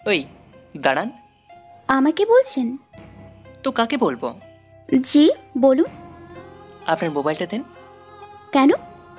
ওই দাঁড়ান। আমাকে বলছেন? তো কাকে বলবো? জি, বলুন। আপনার মোবাইলটা দেন। কেন?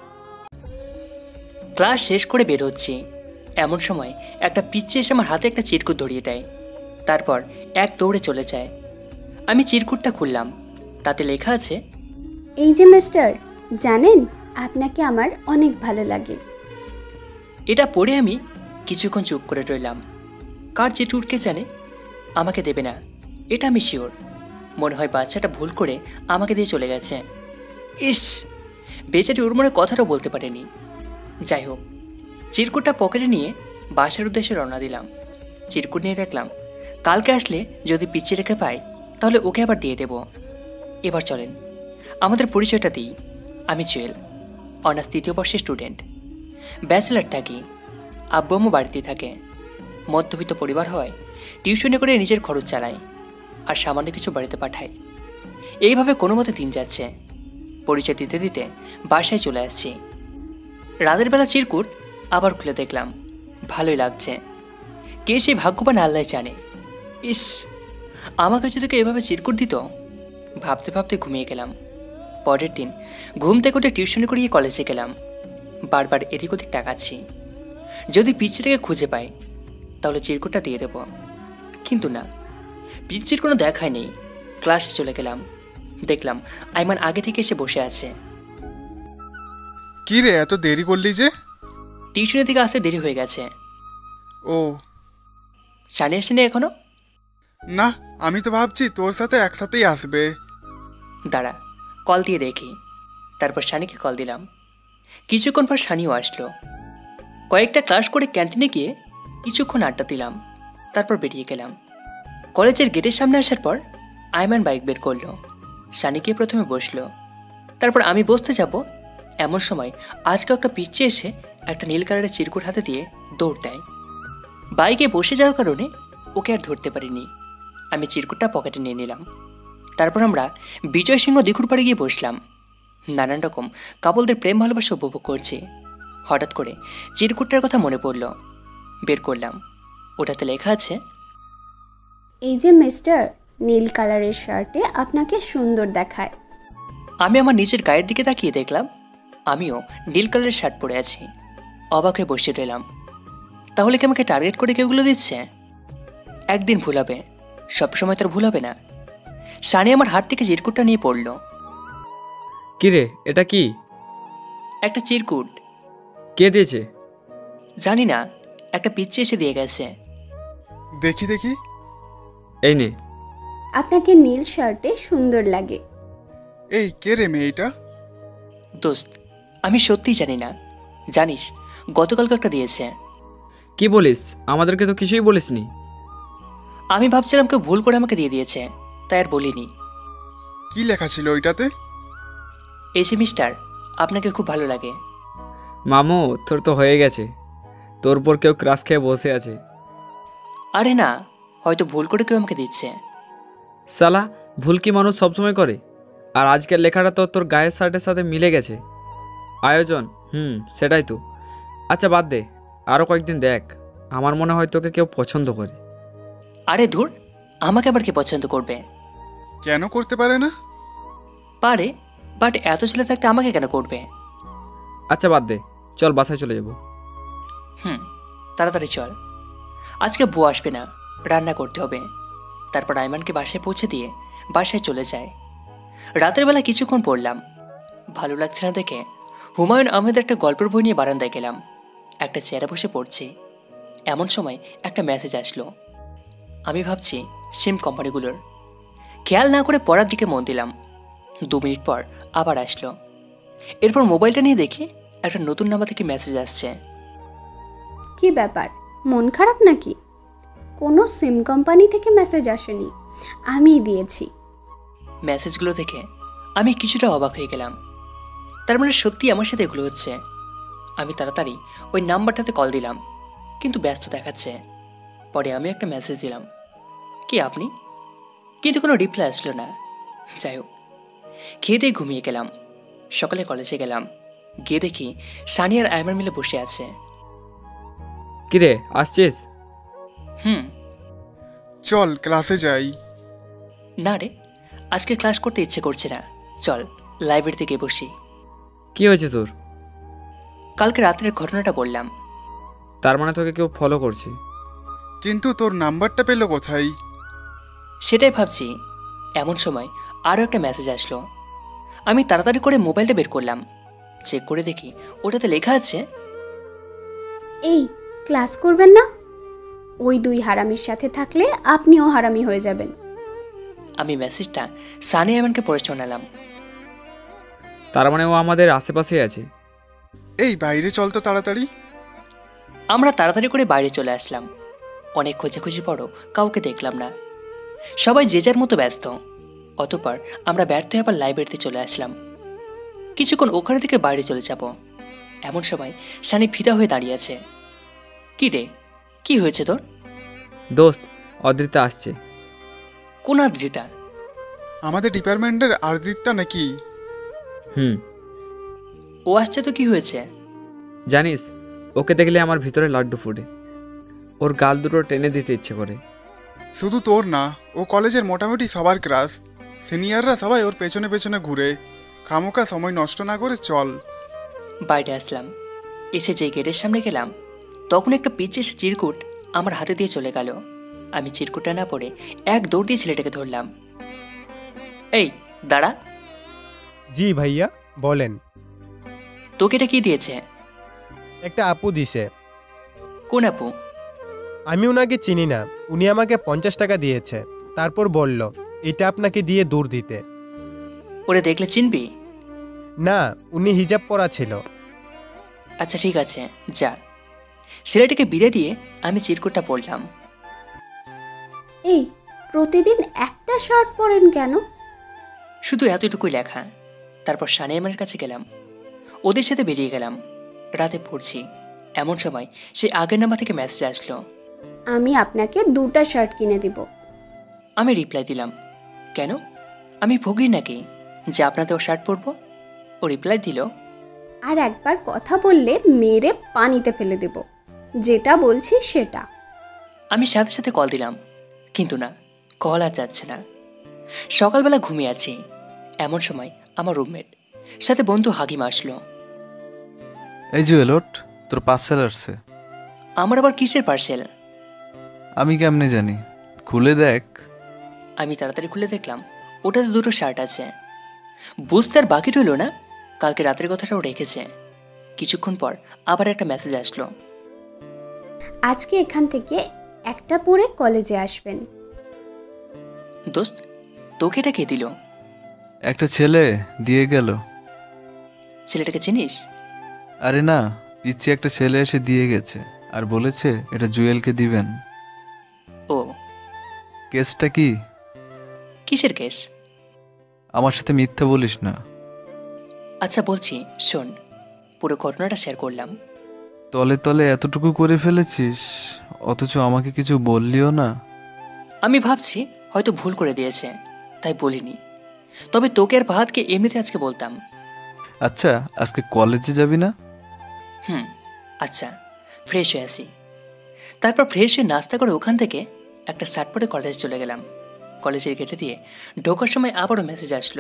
ক্লাস শেষ করে বের হচ্ছি, এমন সময় একটা পিচ্চি এসে আমার হাতে একটা চিরকুট ধরিয়ে দেয়। তারপর এক দৌড়ে চলে যায়। আমি চিরকুটটা খুললাম, তাতে লেখা আছে, এই যে মিস্টার, জানেন আপনাকে আমার অনেক ভালো লাগে। এটা পড়ে আমি কিছুক্ষণ চুপ করে রইলাম। কার চিরকুটকে জানে? আমাকে দেবে না, এটা আমি শিওর। মনে হয় বাচ্চাটা ভুল করে আমাকে দিয়ে চলে গেছে। ইস, বেচারি ওর মনে কথাটাও বলতে পারেনি। যাই হোক, চিরকুটটা পকেটে নিয়ে বাসার উদ্দেশ্যে রওনা দিলাম। চিরকুট নিয়ে দেখলাম কালকে আসলে যদি পিচ্ছি রেখে পাই তাহলে ওকে আবার দিয়ে দেব। এবার চলেন আমাদের পরিচয়টা দিই। আমি জুয়েল, অনার্স 3য় বর্ষের স্টুডেন্ট, ব্যাচেলার থাকি। আব্বু আম্মু বাড়িতেই থাকে। মধ্যবিত্ত পরিবার হয়, টিউশনে করে নিজের খরচ চালায় আর সামান্য কিছু বাড়িতে পাঠায়। এইভাবে কোনো মতে দিন যাচ্ছে। পরিচয় দিতে দিতে বাসায় চলে আসছি। রাতের বেলা চিরকুট আবার খুলে দেখলাম, ভালোই লাগছে। কে সেই ভাগ্যবান আল্লাহ জানে। ইস, আমাকে যদি কেউ এভাবে চিরকুট দিত। ভাবতে ভাবতে ঘুমিয়ে গেলাম। পরের দিন ঘুম থেকে উঠে টিউশনে করিয়ে কলেজে গেলাম। বারবার এদিক ওদিক তাকাচ্ছি, যদি পিচ্চিটাকে খুঁজে পাই তাহলে চিরকুটটা দিয়ে দেব। কিন্তু না, পিচ্চির কোনো দেখাই নেই। ক্লাসে চলে গেলাম, দেখলাম আইমান আগে থেকে এসে বসে আছে। কি রে, এত দেরি করলি যে? টিউশনের দিকে আসতে দেরি হয়ে গেছে। ও সানি আসেনি এখনো? না, আমি তো ভাবছি তোর সাথে একসাথেই আসবে। দাঁড়া, কল দিয়ে দেখি। তারপর সানিকে কল দিলাম। কিছুক্ষণ পর সানিও আসলো। কয়েকটা ক্লাস করে ক্যান্টিনে গিয়ে কিছুক্ষণ আড্ডা দিলাম, তারপর বেরিয়ে গেলাম। কলেজের গেটের সামনে আসার পর আইমান বাইক বের করলো। সানি গিয়ে প্রথমে বসলো, তারপর আমি বসতে যাব এমন সময় আজকে একটা পিচ্চি এসে একটা নীল কালারের চিরকুট হাতে দিয়ে দৌড় দেয়। বাইকে বসে যাওয়ার কারণে ওকে আর ধরতে পারিনি। আমি চিরকুটটা পকেটে নিয়ে নিলাম। তারপর আমরা বিজয় সিংহ দিঘুর পাড়ে গিয়ে বসলাম। নানান রকম কাপলদের প্রেম ভালোবাসা উপভোগ করছি। হঠাৎ করে চিরকুটটার কথা মনে পড়ল, বের করলাম। ওটাতে লেখা আছে, এই যে মিস্টার, নীল কালারের শার্টে আপনাকে সুন্দর দেখায়। আমি আমার নিজের গায়ের দিকে তাকিয়ে দেখলাম আমিও নীল কালারের শার্ট পরে আছি। অবাক হয়ে বসে রইলাম। তাহলে কি আমাকে টার্গেট করে কেউগুলো দিচ্ছে? একদিন ভুল হবে, সবসময় তোর ভুল হবে না। সানি আমার হাত থেকে চিরকুটটা নিয়ে পড়ল। কিরে, এটা কি? একটা চিরকুট। কে দিয়েছে? জানি না, একটা পিচ্চি এসে দিয়ে গেছে। দেখি দেখি। এই নে। আপনাকে নীল শার্টে সুন্দর লাগে। এই কে রে মেয়েটা? দোস্ত, আমি সত্যিই জানি না। জানিস, গতকালকে একটা দিয়েছে। কি বলিস? আমাদেরকে তো কিছুই বলিসনি। আমি ভাবছিলাম কেউ ভুল করে আমাকে দিয়ে দিয়েছে, তাই আর বলিনি। কি লেখা ছিল ওইটাতে? এই যে মিস্টার, আপনাকে খুব ভালো লাগে। মামু, তোর তো হয়ে গেছে। তোর উপর কেউ ক্রাশ খেয়ে বসে আছে। আরে না, হয়তো ভুল করে কেউ আমাকে দিচ্ছে। সালা, ভুল কি মানুষ সবসময় করে? আর আজকের লেখাটা তো তোর গায়ের শার্টের সাথে মিলে গেছে। আয়োজন, সেটাই তো। আচ্ছা বাদ দে, আরও কয়েকদিন দেখ। আমার মনে হয় তোকে কেউ পছন্দ করে। আরে ধুর, আমাকে আবার কে পছন্দ করবে? কেন করতে পারে না? পারে, বাট এত ছেলে থাকতে আমাকে কেন করবে? আচ্ছা বাদ দে, চল বাসায় চলে যাব। তাড়াতাড়ি চল, আজকে বউ আসবে না, রান্না করতে হবে। তারপর আইমানকে বাসায় পৌঁছে দিয়ে বাসায় চলে যায়। রাতের বেলা কিছুক্ষণ পড়লাম, ভালো লাগছে না দেখে হুমায়ুন আহমেদের একটা গল্পের বই নিয়ে বারান্দায় গেলাম। একটা চেয়ারে বসে পড়ছি, এমন সময় একটা মেসেজ আসলো। আমি ভাবছি সিম কোম্পানিগুলোর, খেয়াল না করে পড়ার দিকে মন দিলাম। 2 মিনিট পর আবার আসলো। এরপর মোবাইলটা নিয়ে দেখি একটা নতুন নাম্বার থেকে মেসেজ আসছে। কি ব্যাপার, মন খারাপ নাকি? কোনো সিম কোম্পানি থেকে মেসেজ আসেনি, আমিই দিয়েছি। মেসেজগুলো দেখে আমি কিছুটা অবাক হয়ে গেলাম। তার মানে সত্যি আমার সাথে এগুলো হচ্ছে। আমি তাড়াতাড়ি ওই নাম্বারটাতে কল দিলাম, কিন্তু ব্যস্ত দেখাচ্ছে। পরে আমি একটা মেসেজ দিলাম, কে আপনি? কিন্তু কোনো রিপ্লাই আসলো না। যাই হোক, খেয়ে দিয়ে ঘুমিয়ে গেলাম। সকালে কলেজে গেলাম, গিয়ে দেখি সানি আর আইমান মিলে বসে আছে। কিরে, আসছিস? হুম চল ক্লাসে যাই। না রে, আজকে ক্লাস করতে ইচ্ছে করছে না, চল লাইব্রেরিতে গিয়ে বসি। কি হয়েছে তোর? কালকে রাত্রের ঘটনাটা বললাম। তার মানে তোকে কেউ ফলো করছে? কিন্তু তোর নাম্বারটা পেলো কোথায়? সেটাই ভাবছি। এমন সময় আরও একটা মেসেজ আসলো। আমি তাড়াতাড়ি করে মোবাইলটা বের করলাম, চেক করে দেখি ওটাতে লেখা আছে, এই ক্লাস করবেন না? ওই দুই হারামির সাথে থাকলে আপনিও হারামি হয়ে যাবেন। আমি মেসেজটা সানি আয়মানকে পড়ে শোনালাম। তার মানে ও আমাদের আশেপাশেই আছে। এই বাইরে চল তো তাড়াতাড়ি। আমরা তাড়াতাড়ি করে বাইরে চলে আসলাম। অনেক খোঁজাখুঁজি পরও কাউকে দেখলাম না, সবাই যে যার মতো ব্যস্ত। অতঃপর আমরা ব্যর্থ হয়ে আবার লাইব্রেরিতে চলে আসলাম। কিছুক্ষণ ওখানে থেকে বাইরে চলে যাব, এমন সময় সানি ফিদা হয়ে দাঁড়িয়ে আছে। কি রে, কি হয়েছে তোর? দোস্ত, অদৃতা আসছে। কোন আদ্রিতা? আমাদের ডিপার্টমেন্টের আরদিত্যা নাকি? হুম। ও আসছে তো কি হয়েছে? জানিস, ওকে দেখলে আমার ভিতরে লাড্ডু ফুটে। ওর গাল দুটো টেনে দিতে ইচ্ছে করে। শুধু তোর না, ও কলেজের মোটামুটি সবার ক্রাশ। সিনিয়ররা সবাই ওর পেছনে পেছনে ঘুরে। খামোকা সময় নষ্ট না করে চল। বাইরে আসলাম, এসে যে গেটের সামনে গেলাম তখন একটা পিচে এসে চিরকুট আমার হাতে দিয়ে চলে গেল। আমি চিরকুটটা না পড়ে এক দৌড় দিয়ে ছেলেটাকে ধরলাম। এই দাঁড়া। জি ভাইয়া, বলেন। তোকে এটা কি দিয়েছে? একটা আপু দিছে। কোন আপু? আমি ওনাকে চিনি না, উনি আমাকে 50 টাকা দিয়েছে, তারপর বলল এটা আপনাকে দিয়ে দূর দিতে। ওরে দেখলে চিনবি? না, উনি হিজাব পরা ছিল। আচ্ছা ঠিক আছে, যা। ছেলেটাকে বিদায় দিয়ে আমি চিরকুটটা পড়লাম। এই প্রতিদিন একটা শার্ট পরেন কেন? শুধু এতটুকুই লেখা। তারপর সানিয়ামের কাছে গেলাম, ওদের সাথে বেরিয়ে গেলাম। রাতে পড়ছি, এমন সময় সে আগের নাম্বার থেকে মেসেজ আসলো। আমি আপনাকে 2টা শার্ট কিনে দিব। আমি রিপ্লাই দিলাম, কেন? আমি ভোগী নাকি যে আপনাদের শার্ট পরবো? ও রিপ্লাই দিল, আর একবার কথা বললে মেরে পানিতে ফেলে দেব, যেটা বলছি সেটা। আমি সাথে সাথে কল দিলাম, কিন্তু না, কল আর যাচ্ছে না। সকালবেলা ঘুমিয়ে আছি, এমন সময় আমার রুমমেট সাথে বন্ধু হাকিম আসলো। এই জুয়েলট, তোর পার্সেল আসছে। আমার আবার কিসের পার্সেল? আমি কেমনে জানি, খুলে দেখ। আমি তাড়াতাড়ি খুলে দেখলাম ওটাতে 2টো শার্ট আছে। বুঝতে আর বাকি রইল না, কালকে রাতের কথাটাও রেখেছে। কিছুক্ষণ পর আবার একটা মেসেজ আসলো, আজকে এখান থেকে একটা পরে কলেজে আসবেন। দোস্ত তোকে এটা কে দিল? একটা ছেলে দিয়ে গেল। ছেলেটাকে চিনিস? আরে না, পিছিয়ে একটা ছেলে এসে দিয়ে গেছে আর বলেছে এটা জুয়েলকে দিবেন। ও, কেসটা কি? কিসের কেস? আমার সাথে মিথ্যা বলিস না। আচ্ছা বলছি, শোন, পুরো ঘটনাটা শেয়ার করলাম। তলে তলে এতটুকু করে ফেলেছিস, অথচ আমাকে কিছু বললিও না। আমি ভাবছি হয়তো ভুল করে দিয়েছে, তাই বলিনি। তবে তোকে আর ফাহাদকে এমনিতে আজকে বলতাম। আচ্ছা, আজকে কলেজে যাবি না? আচ্ছা, ফ্রেশ হয়ে আসি। তারপর ফ্রেশ হয়ে নাস্তা করে ওখান থেকে একটা শার্ট পরে কলেজে চলে গেলাম। কলেজের গেটে দিয়ে ঢোকার সময় আবারও মেসেজ আসলো।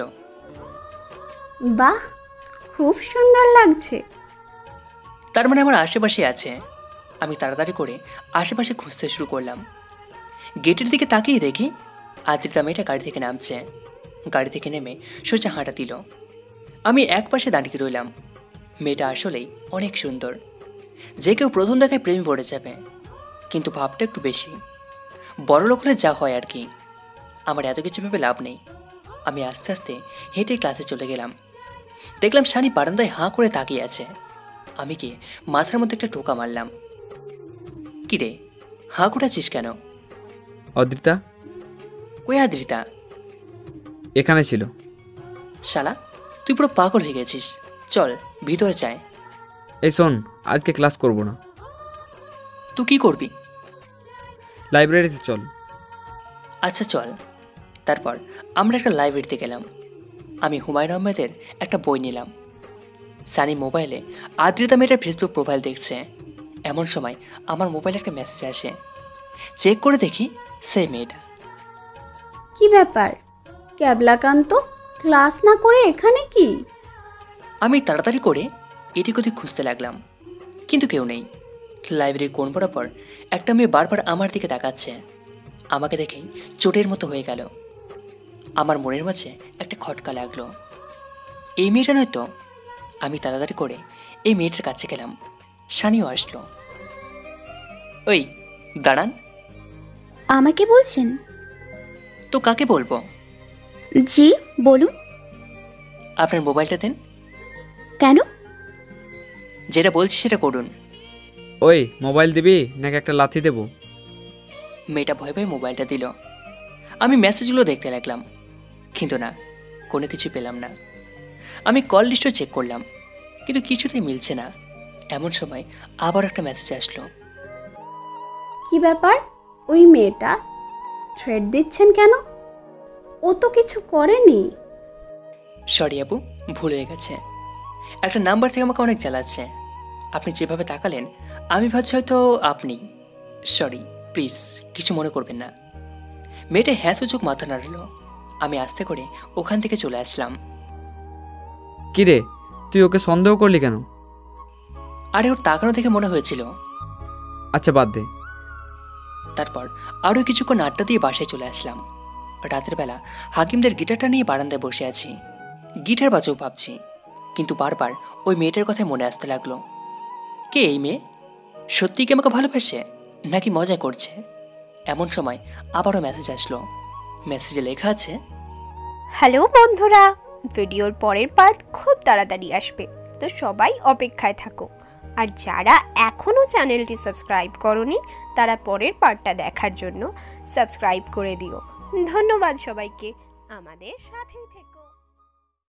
বাহ, খুব সুন্দর লাগছে। তার মানে আমার আশেপাশে আছে। আমি তাড়াতাড়ি করে আশেপাশে খুঁজতে শুরু করলাম। গেটের দিকে তাকিয়ে দেখি আদ্রিতা মেয়েটা গাড়ি থেকে নামছে। গাড়ি থেকে নেমে সোজা হাঁটা দিল। আমি এক পাশে দাঁড়িয়ে রইলাম। মেয়েটা আসলেই অনেক সুন্দর, যে কেউ প্রথম দেখায় প্রেমে পড়ে যাবে, কিন্তু ভাবটা একটু বেশি। বড় লোক হলে যা হয় আর কি। আমার এত কিছু ভেবে লাভ নেই। আমি আস্তে আস্তে হেঁটে ক্লাসে চলে গেলাম। দেখলাম সানি বারান্দায় হাঁ করে তাকিয়ে আছে। আমি গিয়ে মাথার মধ্যে একটা টোকা মারলাম। কিরে, হাঁ করেছিস কেন? অদৃতা কই আদ্রিতা? এখানে ছিল। শালা, তুই পুরো পাগল হয়ে গেছিস। চল ভিতরে চায়। এই শোন, আজকে ক্লাস করব না। তুই কি করবি? লাইব্রেরিতে চল। আচ্ছা চল। তারপর আমরা একটা লাইব্রেরিতে গেলাম। আমি হুমায়ুন আহমেদের একটা বই নিলাম। সানি মোবাইলে আদ্রিতা মেয়েটার ফেসবুক প্রোফাইল দেখছে। এমন সময় আমার মোবাইলে একটা মেসেজ আসে। চেক করে দেখি সেই মেয়েটা। কি ব্যাপার? ক্যাবলাকান্ত ক্লাস না করে এখানে কি? আমি তাড়াতাড়ি করে এদিক ওদিক খুঁজতে লাগলাম, কিন্তু কেউ নেই। লাইব্রেরির কোণ বরাবর একটা মেয়ে বারবার আমার দিকে তাকাচ্ছে। আমাকে দেখেই চোটের মতো হয়ে গেল। আমার মনের মাঝে একটা খটকা লাগলো, এই মেয়েটা নয়তো। আমি তাড়াতাড়ি করে এই মেয়েটার কাছে গেলাম। সানিও আসলো। ওই দাঁড়ান। আমাকে বলছেন? তো কাকে বলবো? জি বলুন। আপনার মোবাইলটা দেন। কেন? যেটা বলছি সেটা করুন। ওই মোবাইল দিবি নাকি একটা লাথি দেবো? মেয়েটা ভয় ভয়ে মোবাইলটা দিল। আমি মেসেজগুলো দেখতে লাগলাম, কিন্তু না, কোনো কিছু পেলাম না। আমি কল লিস্টও চেক করলাম, কিন্তু কিছুতেই মিলছে না। এমন সময় আবার একটা মেসেজ আসলো। কি ব্যাপার? ওই মেয়েটা থ্রেড দিচ্ছেন কেন? ও তো কিছু করেনি। সরি আপু, ভুল হয়ে গেছে। একটা নাম্বার থেকে আমাকে অনেক জ্বালাচ্ছে। আপনি যেভাবে তাকালেন আমি ভাবছি হয়তো আপনি। সরি, প্লিজ কিছু মনে করবেন না। মেয়েটা হ্যাঁ সূচক মাথা নাড়ল। আমি আস্তে করে ওখান থেকে চলে আসলাম। কিরে, তুই ওকে সন্দেহ করলি কেন? আরে ওর তাকানো দেখে মনে হয়েছিল। আচ্ছা বাদ দে। তারপর আরও কিছুক্ষণ আড্ডা দিয়ে বাসায় চলে আসলাম। রাতের বেলা হাকিমদের গিটারটা নিয়ে বারান্দায় বসে আছি। গিটার বাজাও ভাবছি, কিন্তু বারবার ওই মেয়েটার কথাই মনে আসতে লাগলো। কে এই মেয়ে? সত্যি কি আমাকে ভালোবাসে নাকি মজা করছে? এমন সময় আবারও মেসেজ আসলো। মেসেজে লেখা আছে, হ্যালো বন্ধুরা, ভিডিওর পরের পার্ট খুব তাড়াতাড়ি আসবে, তো সবাই অপেক্ষায় থাকো। আর যারা এখনও চ্যানেলটি সাবস্ক্রাইব করনি তারা পরের পার্টটা দেখার জন্য সাবস্ক্রাইব করে দিও। ধন্যবাদ সবাইকে, আমাদের সাথেই থেকো।